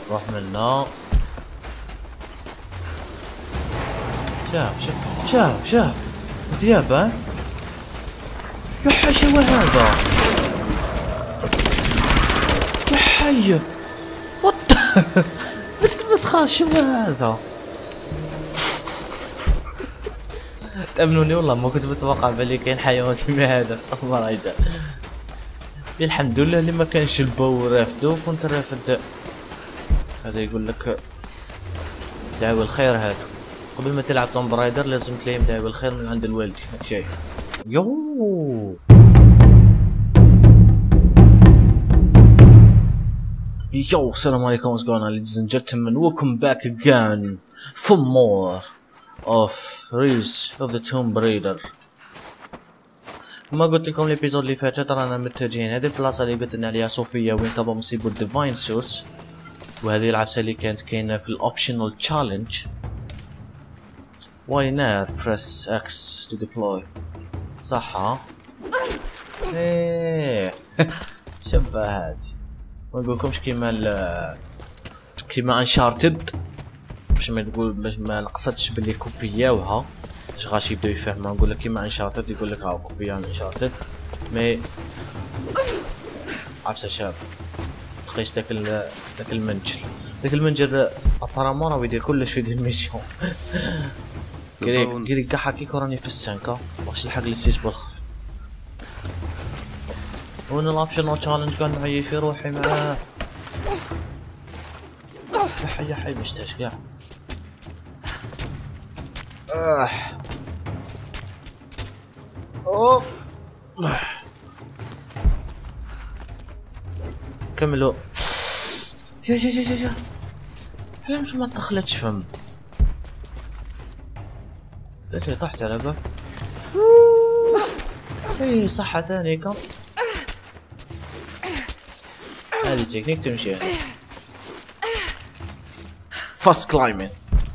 روح منا. شاف ثياب. ها يا حي شو هذا؟ يا حي وات بنت مسخره شو هذا؟ تأمنوني والله ما كنت متوقع بالي كاين حيوان كيما هذا في المرايدة. الحمد لله اللي ما كانش البو رافدو كنت رافد. هذا يقول لك دعوة الخير. هذا قبل ما تلعب توم برايدر لازم تلاقي دعوة الخير من عند الوالد. هاك شيء. يو السلام عليكم. what's going on ladies and gentlemen, welcome back again for more of Rise of the Tomb Raider. ما قلت لكم الابيزود اللي فات رانا متجهين هذه البلاصه اللي قلت لنا عليها صوفيا وين كابا مصيبو ديفاين سورس، وهذه العفسه اللي كانت كاينه في الاوبشنال تشالنج. Why not press X to deploy؟ صح ها؟ ايه شبهات. ما نقولكمش كيما انشارتد باش ما نقصدش باللي كوبياوها، باش غاش يبداو يفهموا. نقول لك كيما انشارتد يقول لك ها كوبيا انشارتد مي عفسه شاب. تقيس داك المنجل. داك المنجل ابارامون راه يدير كلش في دي الميسيون. كيري كاع حكيك راني في السانكا باش نلحق للسيس بالخف. وانا الابشنال تشالنج كان معي في روحي معاه. يا حي مشتاش كاع. اوه كملوا. جا علاش ما دخلتش فم؟ لا طحت على بالك. اي صحة ثانية كم. هذه التكنيك تمشي. فاست كلايمين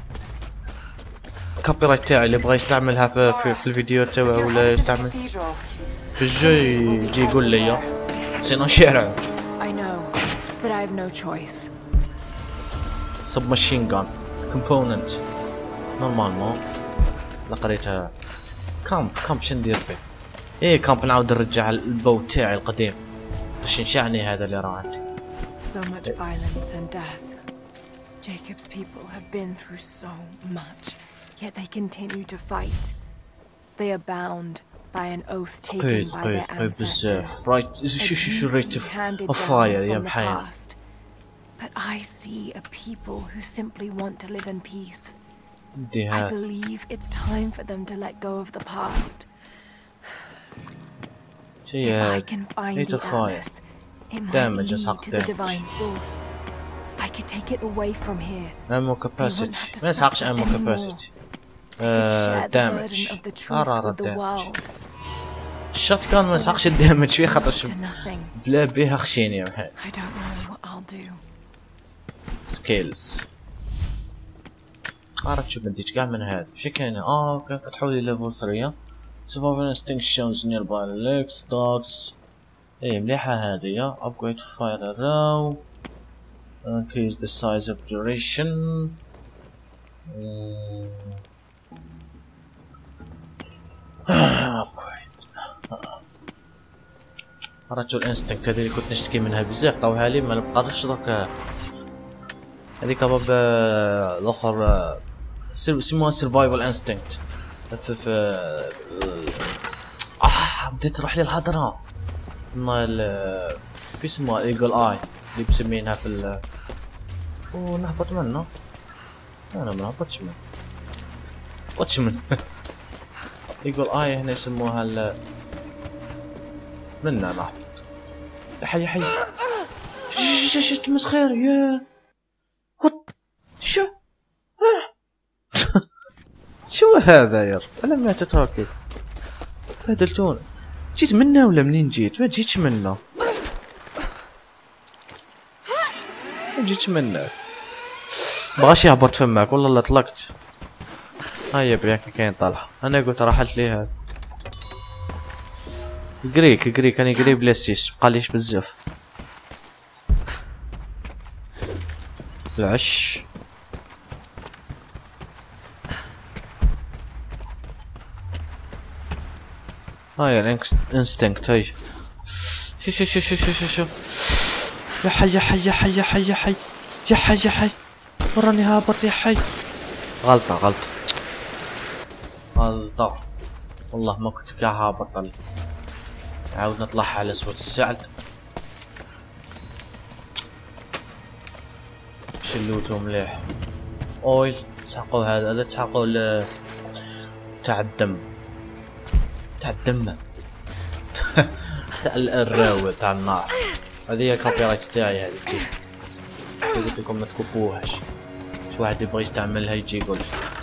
كوبي رايت تاعي اللي بغى يستعملها في الفيديو تاعو ولا يستعمل في الجو يجي يقول لي سينو شارع. سب ماشين جان كومبوننت نورمالمون. لا قريتها كامب شندير فيه؟ ايه كامب نعاود نرجع البو تاعي القديم باش نشعني هذا اللي راه عندي. So much violence and death. Jacob's people have been through so much, yet they continue to fight. They are bound by an oath taken by their ancestors. Right, rate of fire, yeah, past. But I see a people who simply want to live in peace. I believe it's time for them to let go of the past. If I can find the atlas, it might lead to the divine source. I could take it away from here. Ammo capacity. ما يسحقش ammo capacity. damage. damage. الشوت كان ما يسحقش الدامج فيه خاطر بلا بيها خشيني يا محي. I don't know what I'll do. سكيلز. راه تشوف نديش كاع من هذا. شي كاين كان فتحوا لي ليفل 3. survival instinctions nearby legs dogs. ايه مليحة هذه. upgrade fire arrow. increase the size of duration. رجل انستنكت هذه اللي كنت نشتكي منها بزاف طاوها لي ما نبقاش درك. هذيك باب الاخر سموها سرفايفل انستنكت بديت تروح لي الهضره مال في اسمها ايجل اي اللي مسمينها في نهبط منه. انا ما نهبطش منه ايجل اي هنا يسموها منها نهبط. حي شت مسخير يا وات شو هذا يا رب؟ ألم لا تتراكب بهدلتونا. جيت منا ولا منين جيت؟ ما جيتش منا. بغاش يهبط فمك والله لا طلقت. هيا بريك كاين طلعة. انا قلت راحت لي هذا. قري كان يقري بلا سيس بقاليش بزاف. العش. هاي الانستنكت هاي. شو يا حي يا حي يا حي يا حي يا حي يا حي يا حي وراني هابط يا حي. غلطة والله ما كنت قاعد هابط. عاود نطلع على سوة السعد. شلوتو مليح. اويل تسحقوا هذا تسحقوا تاع الدم تاع الراوي تاع النار. هذه هي الكوبي رايت تاعي. هذه قلت لكم ما تكوبوهاش. شي واحد يبغى يستعملها يجي يقول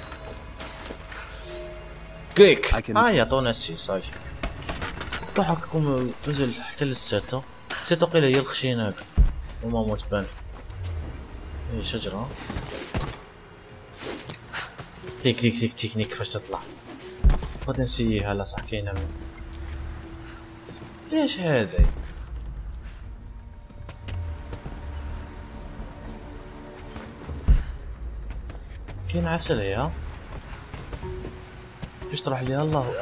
كليك. يعطونا السيس. هاي ضحككم نزل حتى للسيتو. السيتو قيل هي الخشين هذا وما موت بان. هي شجرة. ليك تكنيك كيفاش تطلع. غادي نسييها. لا صح كاينة من ليش هذا. كاين عسل هي. كيفاش تروح ليها الله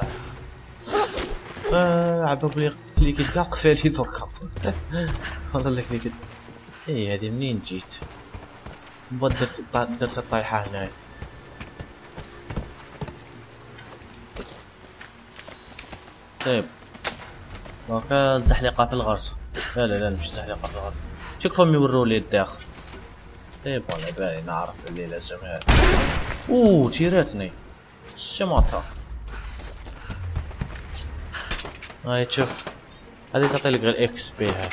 اعلم. عباب لي كاع قفالي دركا. والله لك لي اي هذه منين جيت. درت الطايحة هنايا. طيب هاكا الزحلقة في الغرسة. لا مش زحلقة في الغرسة. شوف فهم يورولي الداخل. طيب انا باين نعرف اللي لازم هذا. تيراتني الشماطة. هاي تشوف هذه تعطيلك غير اكس بي. هاي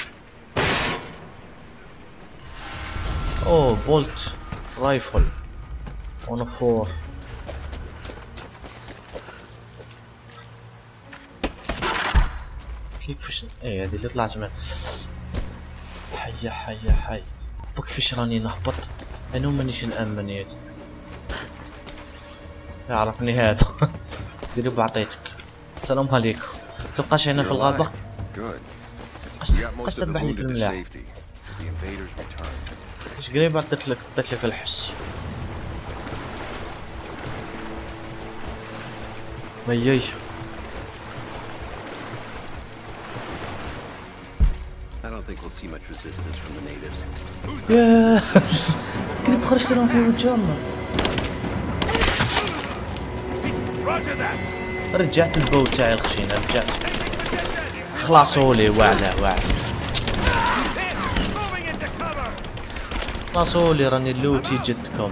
بولت رايفل 104. كيفاش هذه اللي طلعت من حي كيفاش راني نهبط. انا مانيش نامن ياتي. يعرفني هذا. ديري بعطيتك. السلام عليكم. تلقاش هنا في الغابة. اش تذبحني في الملاح. اش قريب عطيت لك الحس. ميي ياه قريب خرجت لهم في وجههم. رجعت البو تاعي الخشين. رجعت خلاصولي واعله خلاصولي راني اللوتي جدكم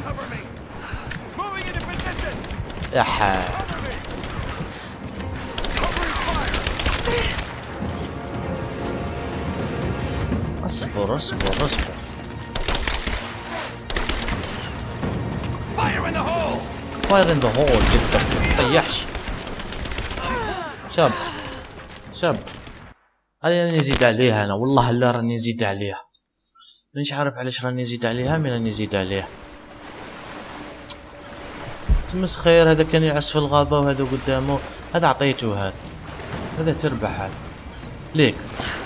يا حال. اصبر فاير ان ذا هول جدك. طيحش شاب هذه راني نزيد عليها. انا والله لا راني نزيد عليها. مانيش عارف علاش راني نزيد عليها. مي راني نزيد عليها. تمس خير. هذا كان يعس في الغابة وهذا قدامه. هذا عطيته. هذا تربح. هذا ليك.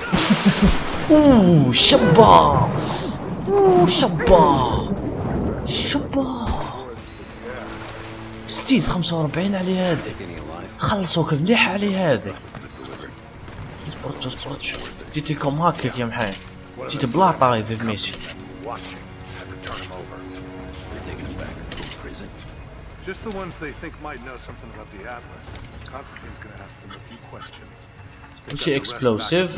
شبا ستيت 45 على هذا. خلصوك مليح على هذا. اصبرت جيت لكم هاكيك يا محاين. جيت بلا طايف في ميسي. Just the ones they think might know something about the Atlas. Constantine's gonna ask them a few questions. Is she explosive?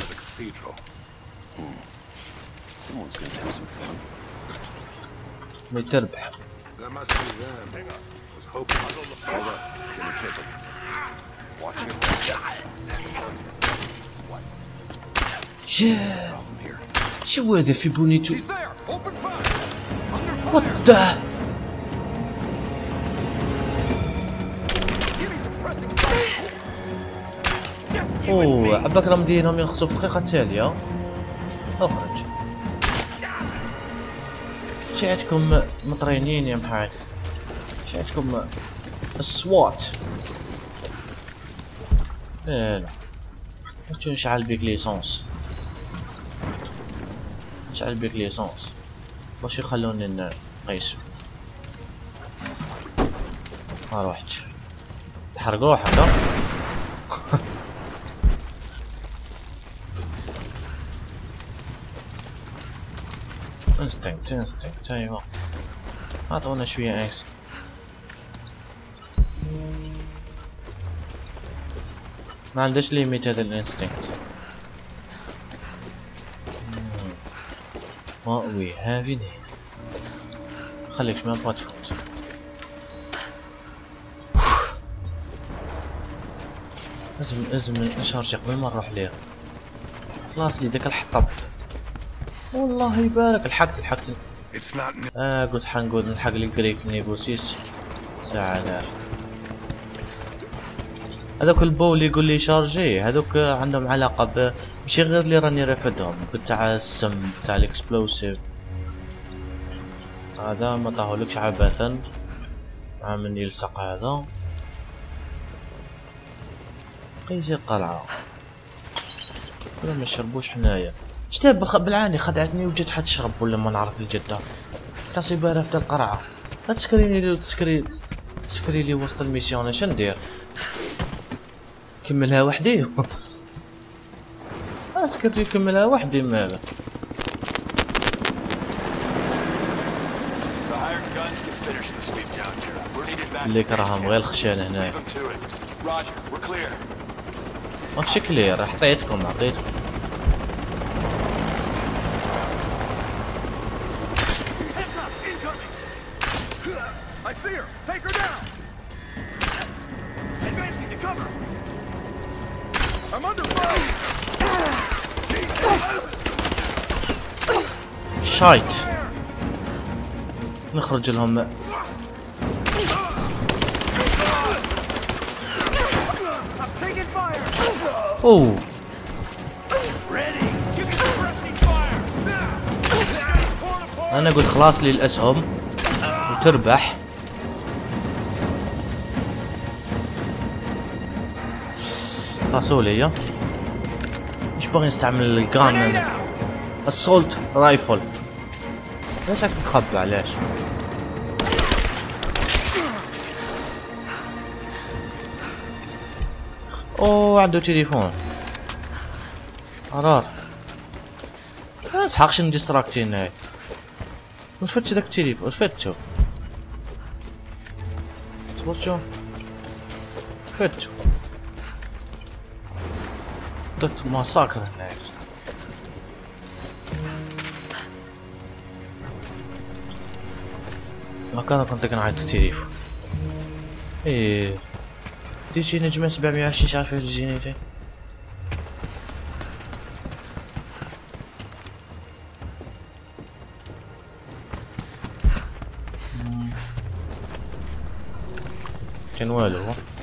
Someone's gonna have some fun. ما تربح. That must be them. Was hoping. Hold up. Give me chicken. Watch it. Yeah. شو هذا في بونيتو؟ What the? عباك راه مدينهم ينقصوا في الدقيقة التالية. اخرج. شعتكم مطرينين يا محايد. شعتكم السوات. لا نشعل بيك ليسونس. نشعل بيك ليسونس باش يخلوني قيسو ما روحتش تحرقوه هكا. انستنكت ايوا عطونا شوية اكس. ما عندش ليميت هذا الانستنكت. What we have in here. خليك ما تبغى تفوت. لازم نشارجي قبل ما نروح ليه. خلاص لي داك الحطب. والله يبارك الحقت. قلت حنقول نلحق لي كريك نيغوسيس ساعة دار. هذوك البو اللي يقول لي شارجي هذوك عندهم علاقة ماشي غير اللي راني رافدهم بتاع السم بتاع الاكسبلوسيف. هذا ما طاهولكش عبثا مع من يلصق هذا. قيس القلعة ولا ما نشربوش حنايا. شتا بالعاني خدعتني وجيت حتشرب ولا ما نعرف الجدة تصيبها رافد القرعة. لا تسكريني لي تسكري لي وسط الميسيون اش ندير كملها وحدي. اسكرتي كملها وحدي مالا. اللي كرههم غير الخشان هنايا. ماكشي كلير عطيتكم. شايت نخرج لهم. اوه انا قلت خلاص لي الاسهم وتربح. راسولي مش باغي نستعمل الجان السولت رايفل. ليش راك تخبى علاش؟ اوه عنده تليفون قرار. ما نسحقش نديستراكتين هاي. واش فتش داك التليفون؟ واش فتشو؟ فتشو درت ماساكر هنايا. ما كنت كنعيط التليفون. ايه ديتي نجمة 720 عارف اللي جيني جاي. كان والو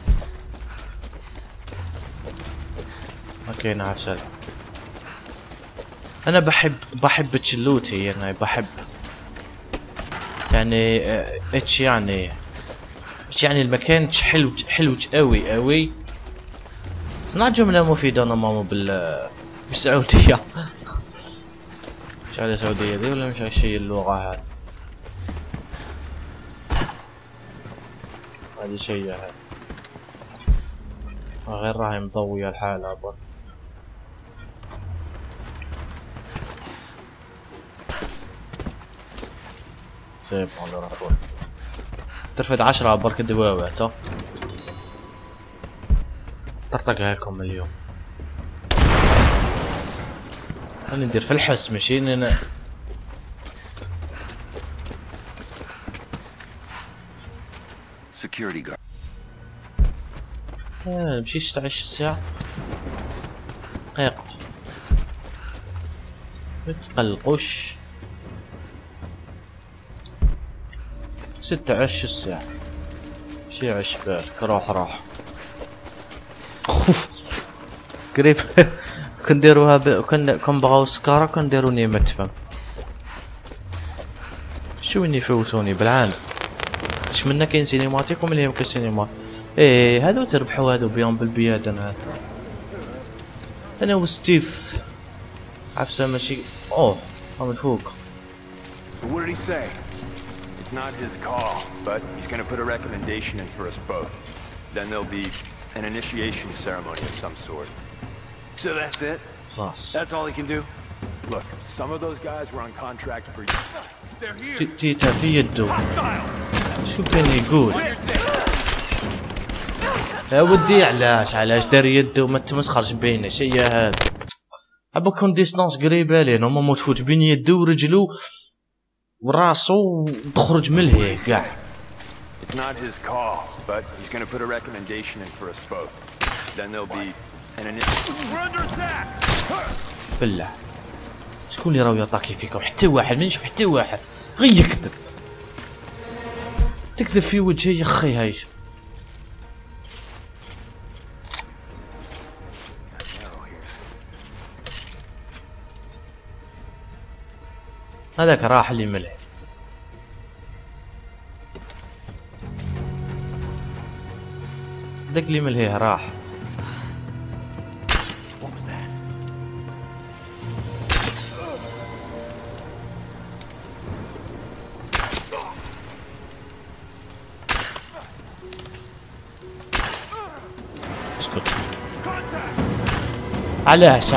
ما كاين عفسه. انا بحب تشلوتي يعني بحب يعني اتش يعني المكان حلو قوي. صنع جملة مفيدة انا ماما بالسعودية. مش على السعودية دي ولا مش على شي اللغة هذا شيء هذا غير راهي مضوية الحالة برا. سيب على رفول ترفد 10 برك الدواوات. طرطقها لكم اليوم. انا ندير في الحس ماشي انا. security guard. مشيش 16 ساعة دقيقة متقلقوش 16 ساعة مشي عش بالك روح قريب. كنديروها كون بغاو سكارة كنديرو نيمة تفهم شو اني فوتوني بالعالم. اش منا كاين سينيماتيك ومن اللي كاين سينيمات. ايه هادو تربحوا هادو بيهم بالبياد. انا وستيف عفسه ماشي. اوه من فوق. So what did he say? It's not his call, but he's gonna put a recommendation in for us both. Then there'll be an initiation ceremony of some sort. So that's it? That's all he can do? Look, some of those guys were on contract for you. They're here. تيتا في يده. شو كان يقول؟ يا ودي علاش دار يده وما تمسخرش بينا شي هذا. حبا كون ديستانس قريبه ليه نورمالمون تفوت بين يده ورجلو وراسو وتخرج من الهيه كاع. It's not his call, but he's gonna put a recommendation in for us both. Then there'll be an initiation. We're under attack. بالله شكون اللي راهو يطاكي فيكم؟ حتى واحد، ما نشوف حتى واحد، غير يكذب. تكذب في وجهي يا اخي هايش. هذاك راح اللي ملح. ذاك اللي ملهيه راح. اسكت. علاش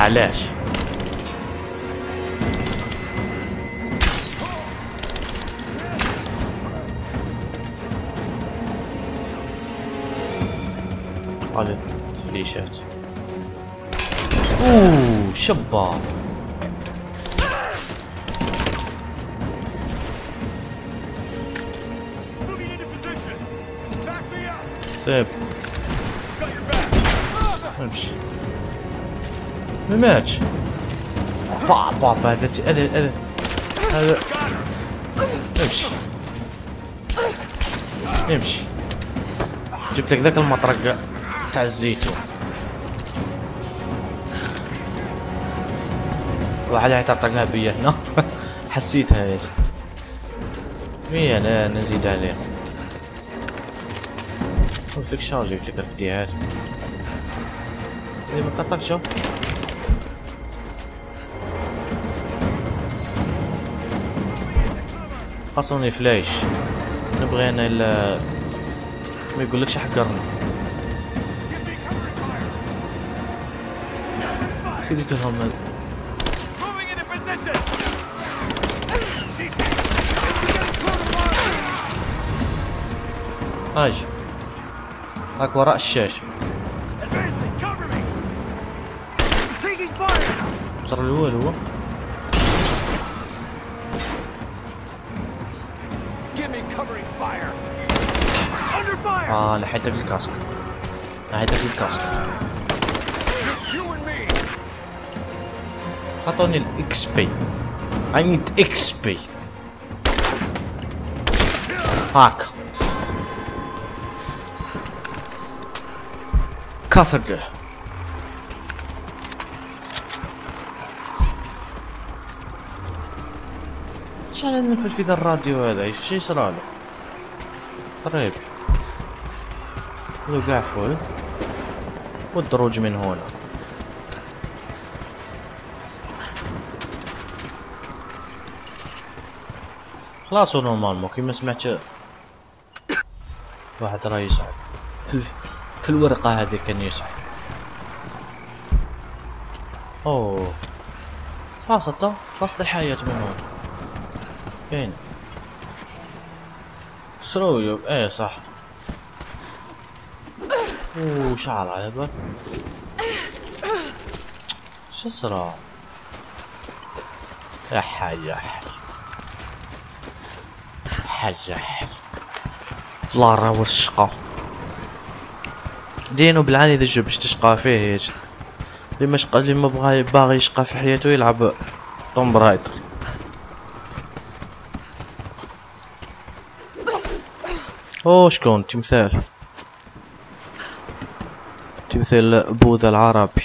هذه فليشات. اوه شباب. سيب امشي. ما ماتش. بابا هذا امشي. جبت لك ذاك المطرقة تاع الزيتون. واحد يطرطقها بيا هنا. حسيتها يا مي انا نزيد عليه. قلت لك شارجي قلت لك رديها لي ما طرطقش. خاصني فلاش. نبغي انا الا ما يقولكش حقرنا. كيف تفهم اجي راك وراء الشاشة. صار الأول هو لحيتك الكاسك. عطوني الاكس بي. I need XP. هاك كاثرقه. شحال ننفذ في ذا الراديو هذا؟ ايش يصرالو؟ قريب لو قاع فول والدروج من هنا. خلاص نورمالمون كيما سمعت واحد راه يصعد في الورقة هذه كان يصعد. اوه خلصت الحياة من هون. فين سرويو؟ ايه صح. اوه شعر على بال. شو صرا يا حاج الله راه والشقا دينو بالعاني ذا الجو باش تشقى فيه يجد. اللي ما باغي يشقى في حياته يلعب توم برايدر. اوه شكون تمثال بوذا العربي.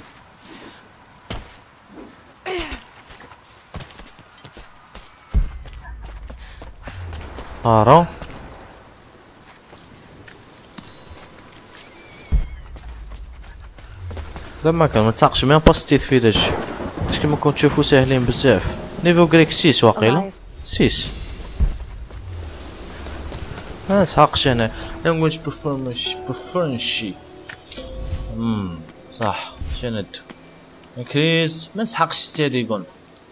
هارو لما كان متساقش ميم با 6 في داج كيما كنت تشوفو ساهلين بزاف. نيفو غريك 6 واقيلا 6 ما نسحقش انا لانجويج برفرنشي. صح شند انكريز ما نسحقش ستاديغون.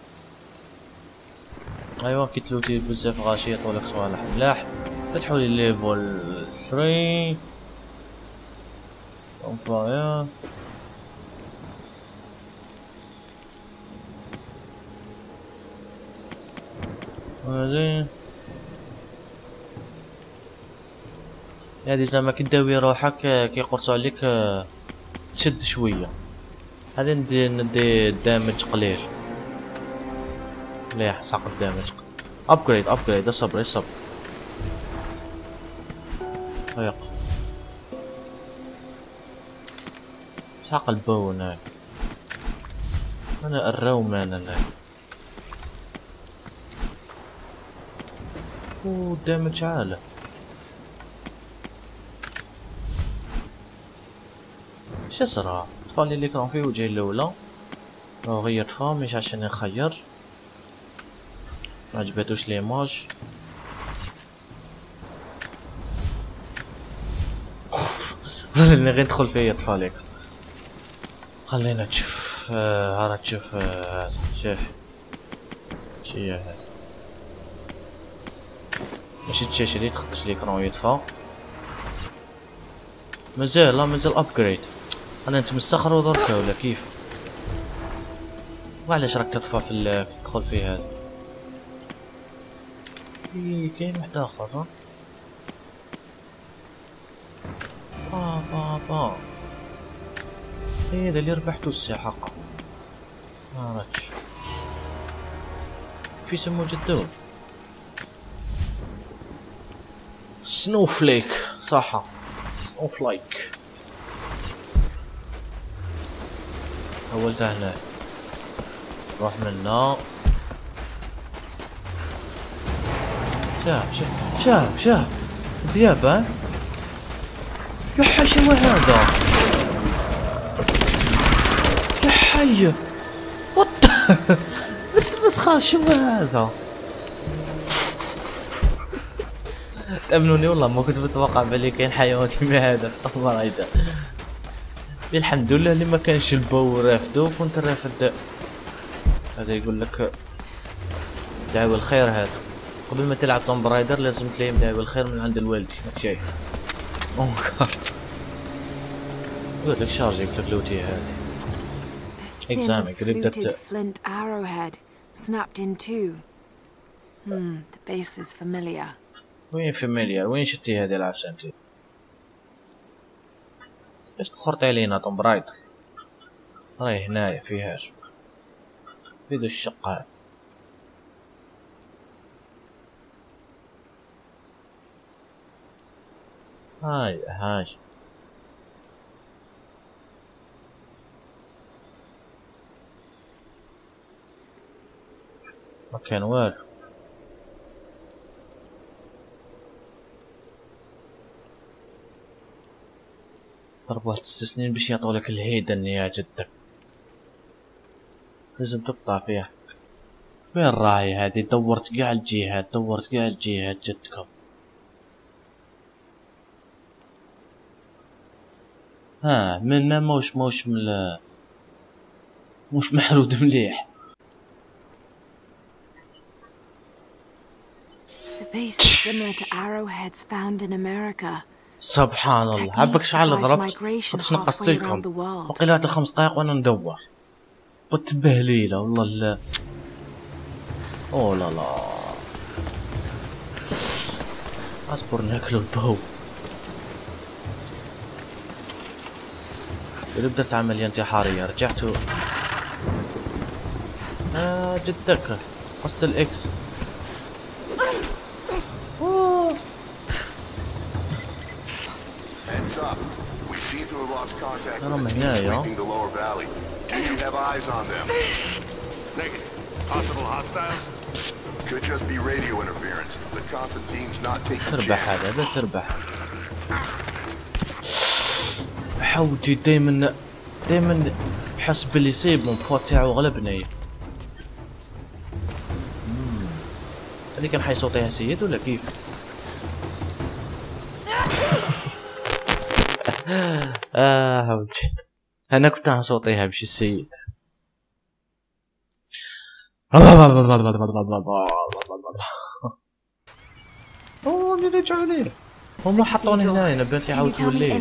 ايوا كي تلوتي بزاف غاشي يعطولك صوالح ملاح. فتحوا لي ليفل 3 امباير. هادي زعما كي داوي روحك كيقرصوا عليك تشد شويه. هادي ندي دامج قليل مليح. ساق الدامج ابجريد اصبر هيق ساق البو هناك. انا الرومان هناك. دامج عالي. شو صرا طفالي اللي كان فيه وجهي الاولى غيرت فيها مش عشان نخير. ما عجبتوش ليماج. اللي غير ندخل فيه يطفالك. خلينا تشوف هرا تشوف شوف شي هذا ماشي تشاشة اللي تخدش ليكرون يطفى. مازال ابجريد. انا نتمسخرو دركا ولا كيف؟ وعلاش راك تطفى في تدخل فيه هذا؟ كاين واحد اخر. با هذا اللي ربحتو الساحة. ما عرفتش في سمو جدو. سنوفليك صح سنوفلايك. اولتها هنا روح منا. شاف ذياب. ها يا حي شنو هذا؟ يا حي وات مسخر شنو هذا؟ تأمنوني والله ما كنت متوقع بلي كاين حيوان كيما هذا في الرايدة. الحمد لله اللي ما كانش البو رافدو كنت رافد. هذا يقول لك دعوة الخير. هذا قبل ما تلعب توم برايدر لازم تلاقي دعوة الخير من عند الوالدي. ماك شايف يقول لك شارجي يقول لك لوتي هذه اكزامي قريب درت flint arrowhead snapped in two. The base is familiar. وين فاميليار؟ وين شتي هذه العفسه انت؟ اش تخرطي علينا توم برايدر؟ راهي هنايا فيهاش فيدو الشق هذا. هاي ما كان والو. ضربوا 6 سنين باش يعطولك الهيدن يا جدك. لازم تقطع فيها. وين راهي هذه؟ دورت كاع الجهات جدكم. منا موش مش محرود مليح. The base is similar to arrowheads found in America. سبحان الله. عبك شحال ضربت قداش نقصت لكم؟ وقيلا هاد 5 دقايق وانا ندور وتبهليله والله. لا لا اصبر ناكلو البو. بدات عملية انتحارية رجعتو جدك قصت الاكس. أنا من هنايا. تربح هذا لا تربح. حاولتي دايما حس بلي يصيب من بوا تاعو غلبني. هذي كان حيصوتيها سيد ولا كيف؟ حبيبي انا كنت صوتيها بشي السيد. اوه مين رجعوا ليه؟ هم حطوني هنا نبات لي عاود تولي.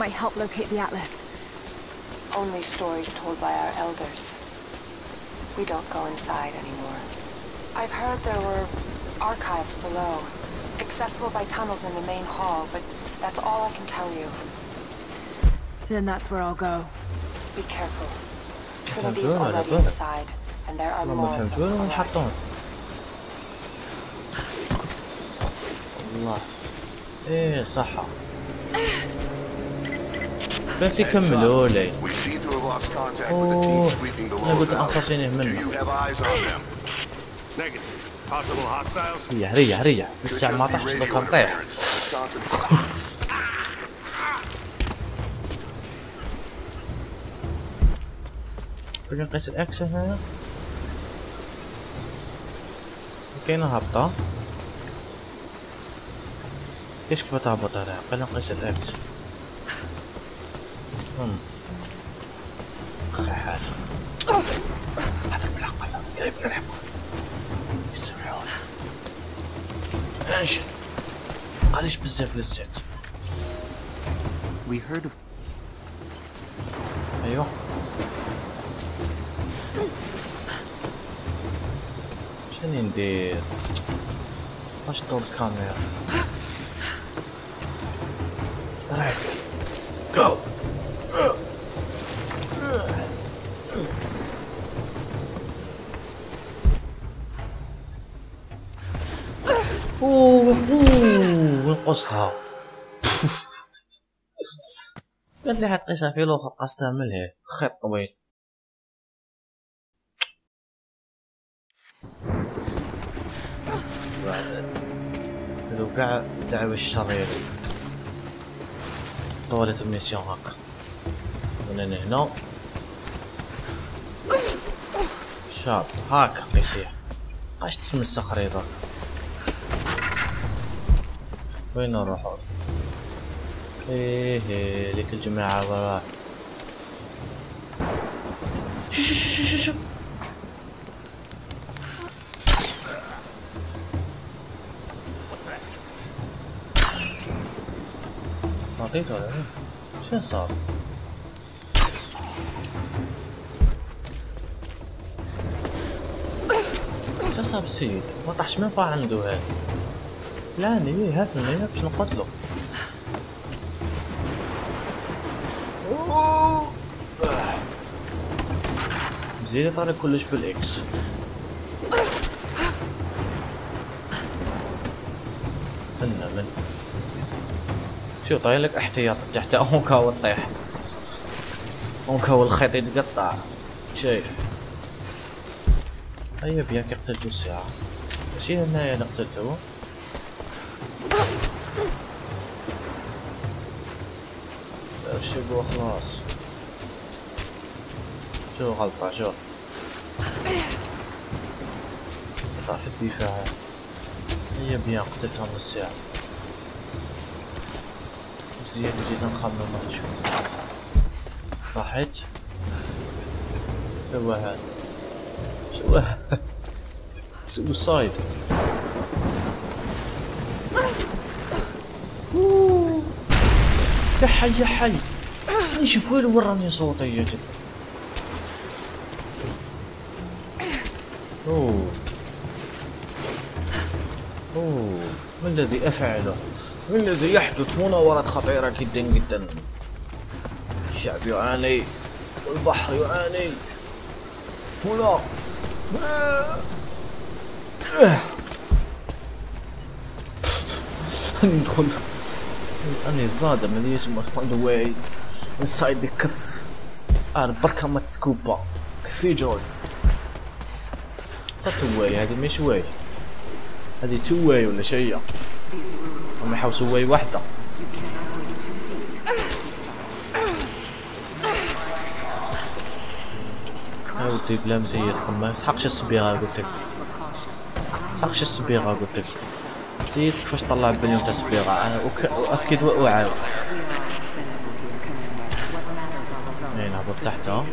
Only stories told by our elders. We don't go inside anymore. I've heard there were archives below, accessible by tunnels in the main hall, but that's all I can tell you. Then that's where I'll go. Be careful. Trinity's already inside, and there are more of them. الله ايه صحة بس يكملوا لي. اوه انا قلت انصاصينه منه. ريح ريح لسه ما طاحش دوكا نطيح. بدنا نقيس الاكس هنا. كاينه هابطة. ليش كيف تهبط عليها؟ خلينا نقيس الاكس. اخي حال هذا بالعقل قريب بالعقل يسمعون انشن قاليش بزاف للزيت. We heard of ايوه شنو ندير؟ واش دور الكاميرا؟ رايح جو قصتها. قالت لي حتقيسها في الاخر قصتها ملهي خيط طويل. لو قاع دعوة الشرير طولت الميسيون هاكا من هنا شاب هاكا قيسيه. اش تمسخ خريطة وين نروحو؟ ايه ليك الجماعة وراه. شو لقيته ولا ايه؟ شنو صار؟ شو صار بالسيد؟ ما طاحش من طاح عنده هذا. لا ني هات من هنا باش نقتلو. مزيان طارق كلش بالاكس. من شو طايلك احتياط تحت اونكا وتطيح. اونكا والخيط يتقطع شايف. هيا بياك قتلتو الساعة ماشي هنايا انا قتلتو. ارشقو خلاص. شو غلطة شو قطع في الدفاع. هيا بيان قتلتهم الساعة زيادة جدا نخمم شوي. صحيت هو هذا شو سوسايد. يا حي يا حي نشوف وين وراني صوتي يا جد. اوه ما الذي افعله؟ ما الذي يحدث؟ مناورات خطيرة جدا جدا. الشعب يعاني والبحر يعاني. هنا ندخل أنا صادم اللي اسمه find a way inside the أنا بركة ما تكوبا كثيجول. صار two way هذه مش way هذه two way ولا شيء. هم يحوسوا way واحدة. قلت لك لا مسيتكم ما يسحقش الصبيغة. قلت لك يسحقش الصبيغة. قلت لك نسيت كيفاش طلع بليون تاع الصبيغة. انا اؤكد واعاود نهبط تحتها.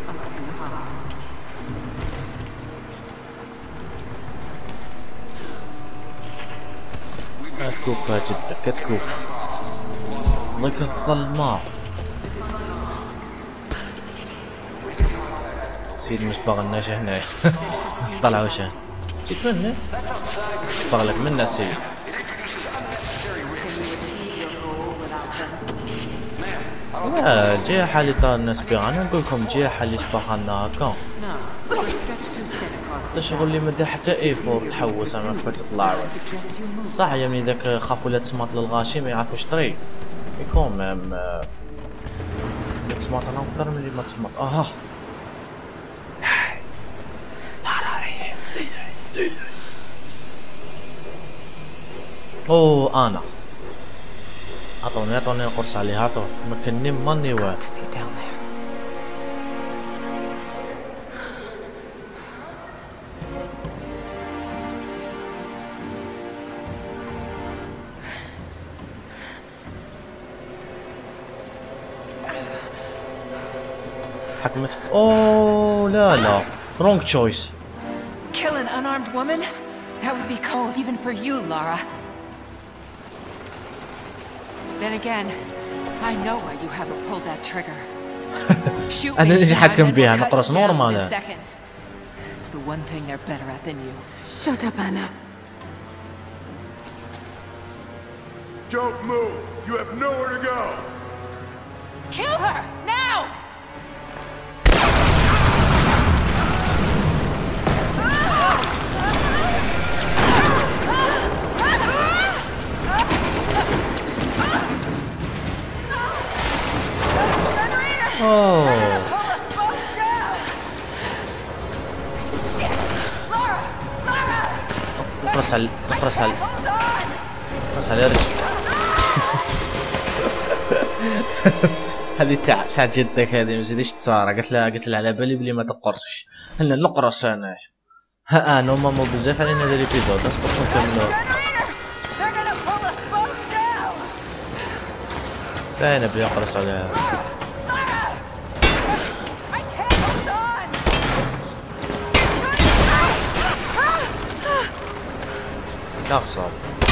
كتكوب جدا كتكوب ضيق الظلماء. سيد مش باغي لناش هنايا. طلع وشان جيت مني مش باغي لك منا سيد. جي حالي طار الناس بيها. انا نقول لكم جي حالي شبه لنا هكا الشغل اللي مدى حتى ايفور تحوس. انا فات طلع صح يمني ذاك خافوا لا تسماط للغاشي ما يعرفوش طريق يكون مام تسماط انا اكثر من اللي ما تسماط. اوه انا اعطوني القرص عليها. عطوني مكني ماني واه. حكمت. اوه لا wrong choice. Kill an unarmed woman? That would be cold even for you, Lara. Then again, I know why you haven't pulled that trigger. Shoot me. أنا اللي حكم بيها نقرص نورمال. It's the one thing they're better at than you. Shut up, Anna. Don't move. You have nowhere to go. Kill her now. اقرص على رجل. هذه تاع جدك هذه ما زيدش تصارى. قلت لها على بالي بلي ما تقرصش. هلا نقرص انا. ها انا مو بزاف علينا هذا الابيزود. اصبر نكملوا. لا انا بلي اقرص عليها. لا صعب.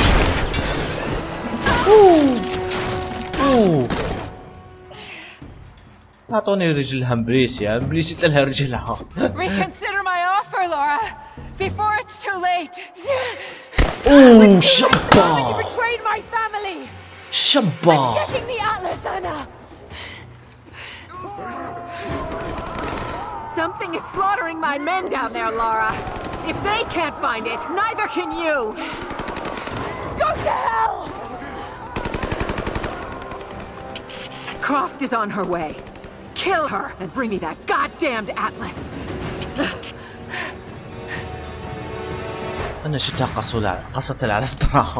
اعطوني رجلها مبريسيا مبريسيت لها رجلها. Reconsider my offer, Laura, before it's too late. اوه شبا. You betrayed my family. شبا. Getting the Atlas, Anna. Something is slaughtering my men down there, Lara. If they can't find it, neither can you. Go to hell! Croft is on her way. Kill her and bring me that goddamned Atlas. انا شفتها قصت على صدرها.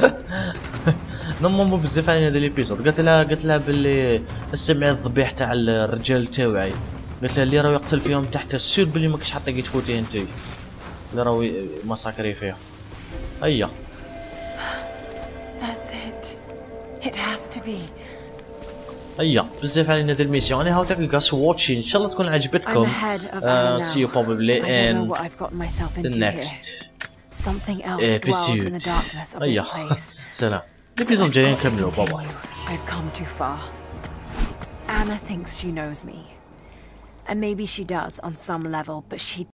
نمو بزاف على هذا الابيزود. قلت لها باللي سمعي الذبيح تاع الرجال تاوعي. قلت لها اللي راهو يقتل فيهم تحت السير باللي ماكش حاطه تفوتي انتي اللي راهو مساكري فيها. هيا That's it. It has to be. هيا بزاف علينا هذا الميسيون. انا هاو تاك جاس واتشين. ان شاء الله تكون عجبتكم. see you probably in the next episode. هيا سلام. الابيزود الجاي نكملوا. باي باي. I've come too far. Anna thinks she knows me. And maybe she does on some level, but she